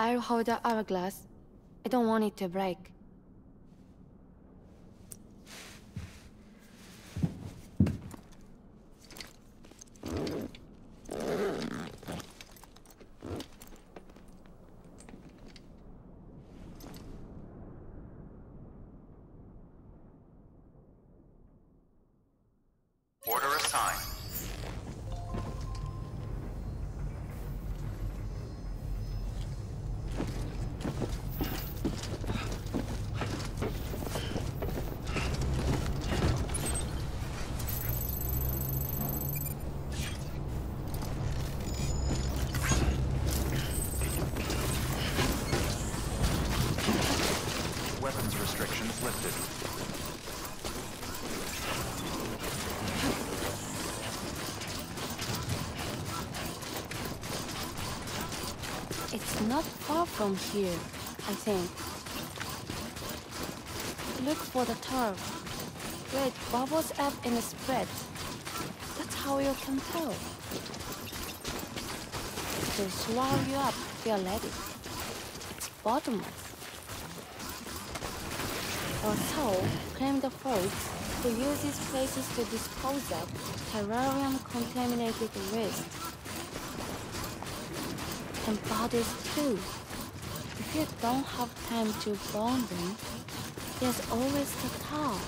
I'll hold the hourglass. I don't want it to break. Order assigned. Weapons restrictions lifted. It's not far from here, I think. Look for the turf. Where it bubbles up and spreads. That's how you can tell. It will swallow you up if you're ready. It's bottomless. Or so claim the folks who use these places to dispose of terrarium-contaminated waste. And bodies too. If you don't have time to burn them, there's always the tar.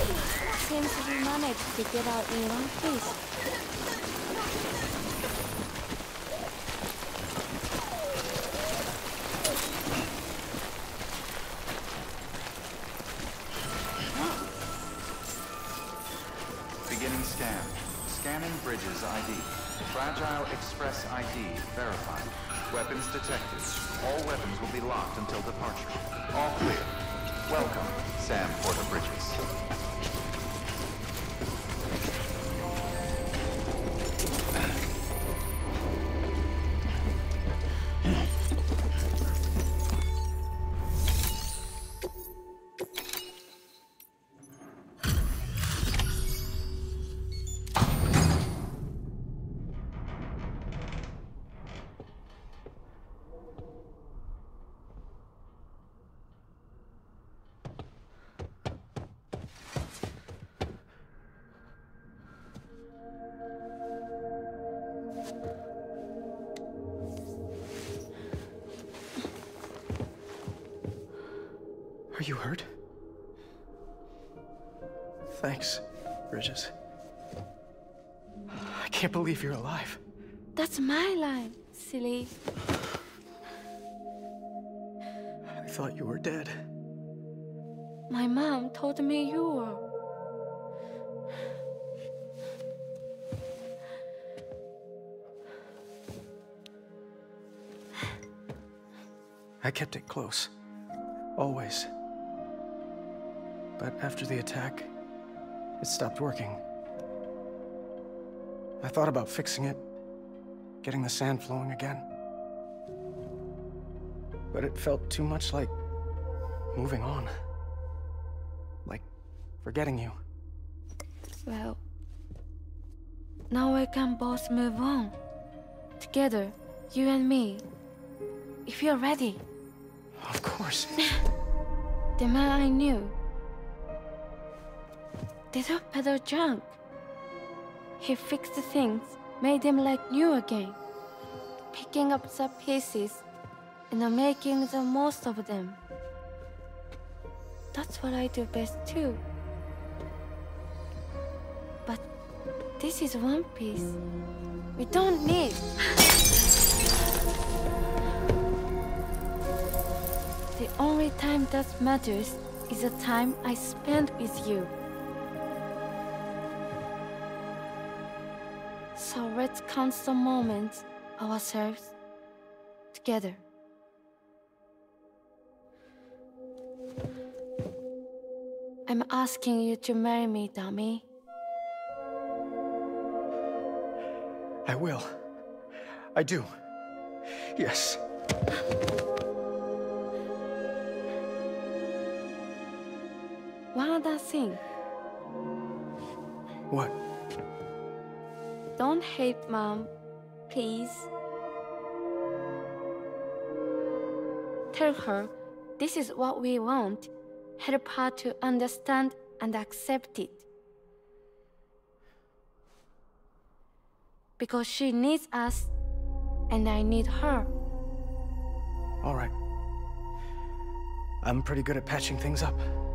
Seems we managed to get out in one piece. Beginning scan. Scanning Bridges ID. Fragile Express ID verified. Weapons detected. All weapons will be locked until departure. All clear. Welcome, Sam Porter Bridges. Are you hurt? Thanks, Bridges. I can't believe you're alive. That's my line, silly. I thought you were dead. My mom told me you were. I kept it close. Always. But after the attack, it stopped working. I thought about fixing it, getting the sand flowing again. But it felt too much like moving on. Like forgetting you. Well, now we can both move on. Together, you and me. If you're ready. Of course. The man I knew. They took better junk. He fixed things, made them like new again. Picking up the pieces and making the most of them. That's what I do best too. But this is one piece. We don't need. The only time that matters is the time I spend with you. So let's count some moments ourselves together. I'm asking you to marry me, dummy. I will. I do. Yes. One other thing. What? Don't hate Mom, please. Tell her this is what we want. Help her to understand and accept it. Because she needs us, and I need her. All right. I'm pretty good at patching things up.